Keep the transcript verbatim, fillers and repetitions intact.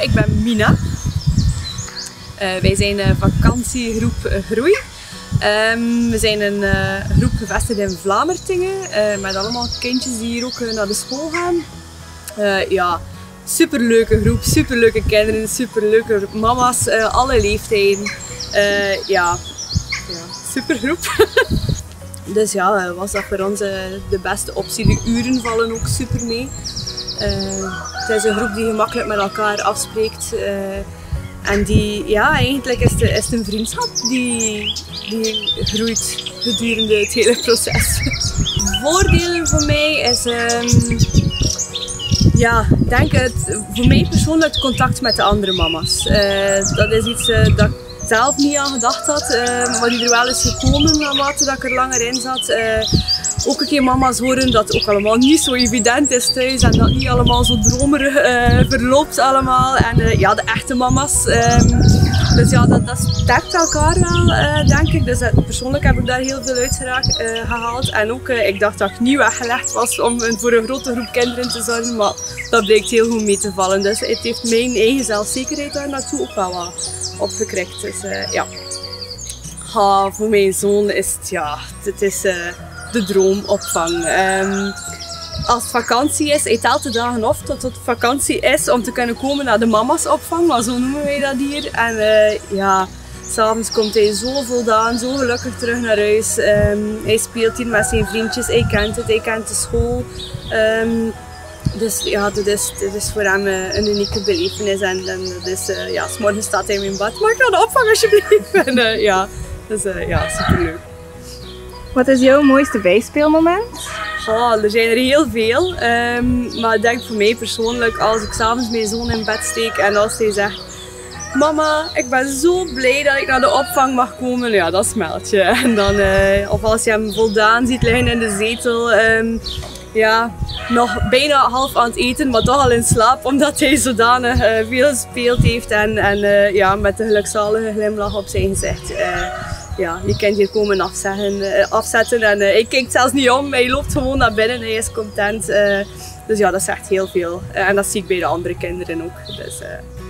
ik ben Mina. Uh, wij zijn uh, vakantiegroep uh, Groei. Um, we zijn een uh, groep gevestigd in Vlamertingen, uh, met allemaal kindjes die hier ook uh, naar de school gaan. Uh, ja, superleuke groep, superleuke kinderen, superleuke mama's, uh, alle leeftijden. Uh, ja, ja, super groep. Dus ja, was dat voor ons uh, de beste optie. De uren vallen ook super mee. Uh, het is een groep die gemakkelijk met elkaar afspreekt. Uh, en die, ja, eigenlijk is het, is het een vriendschap die, die groeit gedurende het hele proces. Voordelen voor mij is, um, ja, denk het, voor mij persoonlijk het contact met de andere mama's. Uh, dat is iets uh, dat ik zelf niet aan gedacht had, uh, maar die er wel is gekomen naarmate dat ik er langer in zat. Uh, ook een keer mama's horen dat het ook allemaal niet zo evident is thuis en dat het niet allemaal zo dromerig uh, verloopt allemaal. En uh, ja, de echte mama's. Um, dus ja, dat, dat sterkt elkaar wel, uh, denk ik. Dus uh, persoonlijk heb ik daar heel veel uit geraakt, uh, gehaald. En ook, uh, ik dacht dat ik niet weggelegd was om voor een grote groep kinderen te zorgen, maar dat blijkt heel goed mee te vallen. Dus het heeft mijn eigen zelfzekerheid daar naartoe ook wel wat opgekrikt. Dus uh, ja, ha, voor mijn zoon is het, ja, het is uh, de droomopvang. Um, als het vakantie is, hij telt de dagen af tot het vakantie is om te kunnen komen naar de mama's opvang, maar zo noemen wij dat hier. En uh, ja, s'avonds komt hij zo voldaan, zo gelukkig terug naar huis. Um, hij speelt hier met zijn vriendjes, hij kent het, hij kent de school. Um, Dus ja, dat is, dat is voor hem uh, een unieke belevenis. En, en dat is, uh, ja, 's morgens staat hij in mijn bad. Mag ik naar de opvang alsjeblieft? En uh, ja, dat is uh, ja, superleuk. Wat is jouw mooiste bijspeelmoment? Oh, er zijn er heel veel. Um, maar ik denk voor mij persoonlijk, als ik s'avonds mijn zoon in bed steek en als hij zegt: mama, ik ben zo blij dat ik naar de opvang mag komen. Ja, dat smelt je. En dan, uh, of als je hem voldaan ziet liggen in de zetel. Um, Ja, nog bijna half aan het eten, maar toch al in slaap, omdat hij zodanig uh, veel gespeeld heeft en, en uh, ja, met de gelukzalige glimlach op zijn gezicht. Uh, ja, je kunt hier komen afzeggen, uh, afzetten en uh, hij kijkt zelfs niet om, hij loopt gewoon naar binnen, hij is content. Uh, dus ja, dat zegt heel veel. Uh, en dat zie ik bij de andere kinderen ook. Dus, uh,